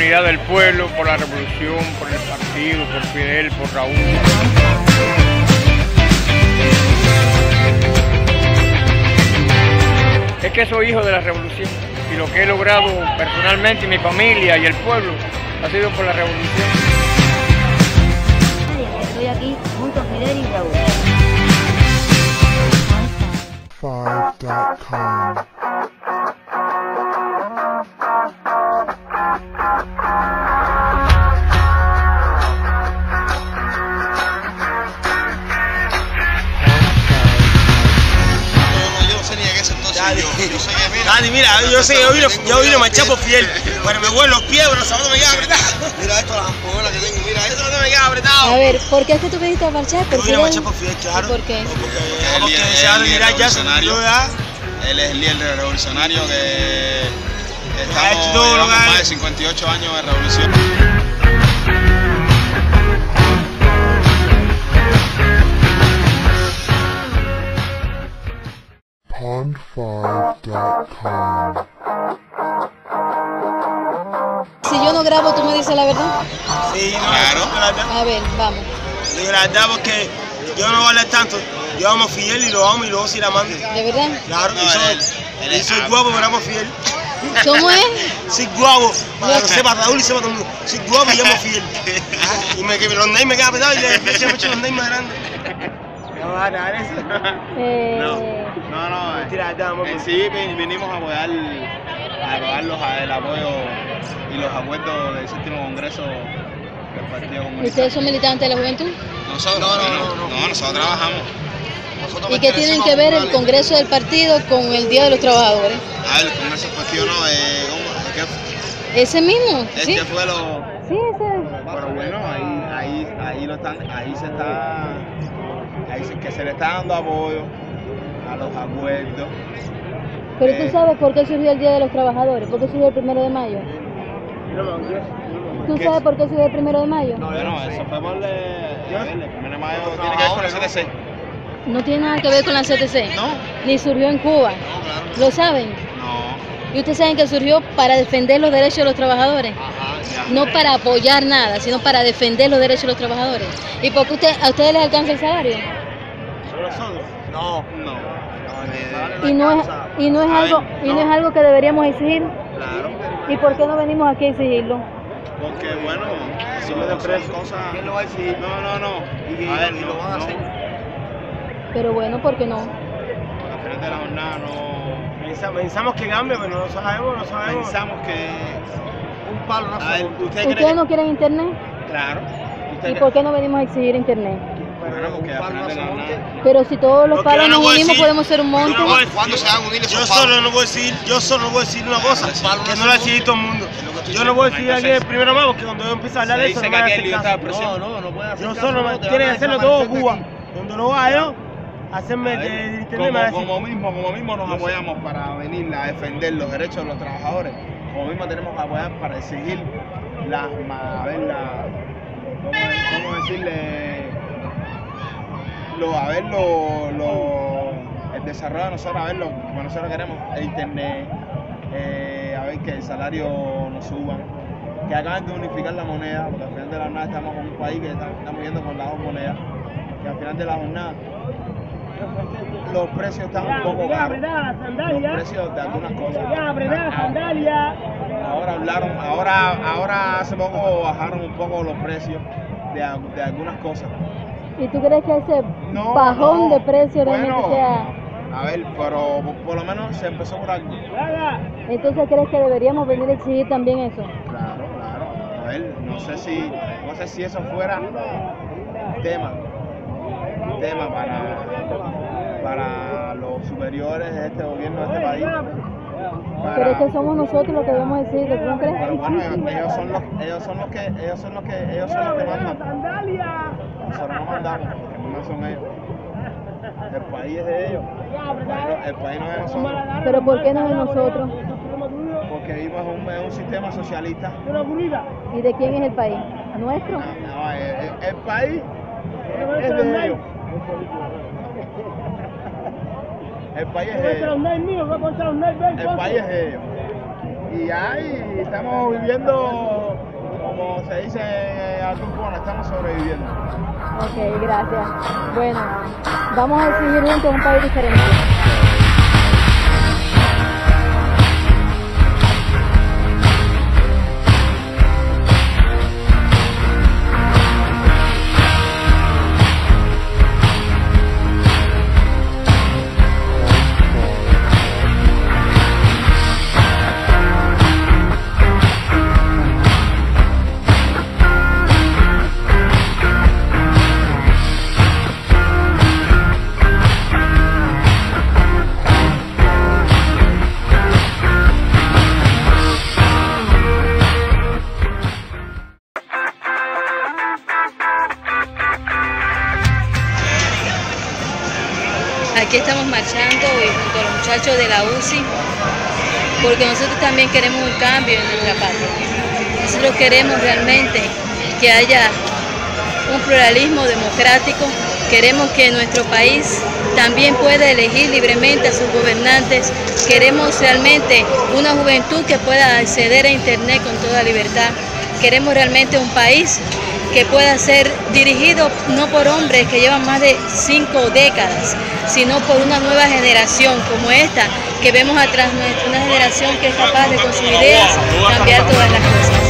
unidad del pueblo, por la revolución, por el partido, por Fidel, por Raúl. Es que soy hijo de la revolución y lo que he logrado personalmente y mi familia y el pueblo ha sido por la revolución. Estoy aquí junto a Fidel y Raúl. 5.com. Dani, mira, yo sé que yo vine a marchar por Fidel, pero me huelen los pies, pero los zapatos me quedan apretados. Mira esto, las ampolas que tengo, mira, esto no me queda apretado. A ver, ¿por qué es que tú viniste a marchar? Yo vine a marchar por Fidel, claro. ¿Por qué? Porque se va a retirar ya, él es el líder revolucionario que hecho llevamos lo más de 58 años de revolución. Pond5.com. Si yo no grabo, ¿tú me dices la verdad? Sí, no, Claro. A ver, vamos. Digo la verdad porque yo no voy a hablar tanto. Yo amo a Fidel y lo amo y luego sí la mando. ¿De verdad? Claro, No, y soy él guapo, pero amo a Fidel. ¿Cómo es? Soy guapo, para que lo sepa Raúl y sepa todo el mundo. Soy guapo y amo a Fidel. Y los names me quedan apretados y le decía mucho los names más grandes. No, vale, eso. No, Mentira, amor. en sí vinimos a apoyar el apoyo y los acuerdos del séptimo congreso del Partido Comunista. ¿Ustedes son militantes de la juventud? Nosotros no, nosotros trabajamos. ¿Y qué tienen que ver el Congreso del Partido con el Día de los Trabajadores? El Congreso del Partido no, ¿Ese mismo? ¿Sí? este fue lo... Sí, ese. Pero bueno, ahí lo están, que se le está dando apoyo a los acuerdos. Pero tú sabes por qué surgió el Día de los Trabajadores, por qué surgió el 1 de mayo. ¿Tú ¿Qué? sabes por qué surgió el 1 de mayo? Bueno, eso fue por el 1 de mayo, tiene que ver con el CTC. No tiene nada que ver con la CTC, ¿No? ni surgió en Cuba. ¿Lo saben? No. Y ustedes saben que surgió para defender los derechos de los trabajadores. No para apoyar nada, sino para defender los derechos de los trabajadores. ¿Y por qué a ustedes les alcanza el salario? No. Y no es algo que deberíamos exigir. Claro. ¿Y por qué no venimos aquí a exigirlo? Porque bueno, son cosas... ¿Quién lo va a decir? No. A ver, lo van a hacer. Pero bueno, ¿por qué no? Al final de la jornada no... Pensamos que cambie, pero no sabemos. Pensamos que un palo no se... ¿Ustedes no quieren internet? Claro. ¿Y por qué no venimos a exigir internet? Bueno, porque al final de la jornada... Pero si todos los palos nos unimos, podemos ser un monte. ¿Cuándo se van a unir esos Yo solo no puedo decir una cosa, que no la decide todo el mundo. Yo no puedo decir aquí el 1 de mayo porque cuando yo empiezo a hablar de eso no me van a hacer caso. No puede hacer Yo caso. solo tiene que hacerlo todo Cuba. Cuando no vaya, hacerme de internet me va a decir. Como mismo nos apoyamos para venir a defender los derechos de los trabajadores, como mismo tenemos que apoyar para exigir ¿cómo decirle? El desarrollo de nosotros, como nosotros queremos, el internet, a ver que el salario nos suban, que acaben de unificar la moneda, porque al final de la jornada estamos con un país que estamos yendo con las dos monedas, que al final de la jornada los precios están un poco caros, los precios de algunas cosas. Ahora hace poco bajaron un poco los precios de algunas cosas. ¿Y tú crees que ese bajón de precios realmente sea...? A ver, pero por lo menos se empezó por algo. Entonces, ¿crees que deberíamos venir a exigir también eso? Claro. A ver, no sé si eso fuera tema para los superiores de este gobierno, de este país. Pero es que somos nosotros los que debemos decidir, ¿tú no crees? Pero bueno, ellos son los que mandan. Nosotros no mandamos, no son ellos. El país es de ellos. El país no es de nosotros. ¿Pero por qué no es de nosotros? Porque vivimos en un sistema socialista. ¿Y de quién es el país? ¿Nuestro? No, el país es de ellos. El país es de ellos. El país es de ellos. Y ahí estamos viviendo como se dice en algún cubano, estamos sobreviviendo. Ok, gracias. Bueno, vamos a decidir juntos un país diferente. Aquí estamos marchando junto a los muchachos de la UCI, porque nosotros también queremos un cambio en nuestra patria. Nosotros queremos realmente que haya un pluralismo democrático, queremos que nuestro país también pueda elegir libremente a sus gobernantes, queremos realmente una juventud que pueda acceder a internet con toda libertad, queremos realmente un país que pueda ser dirigido no por hombres que llevan más de 5 décadas, sino por una nueva generación como esta, que vemos atrás nuestra, una generación que es capaz de con sus ideas cambiar todas las cosas.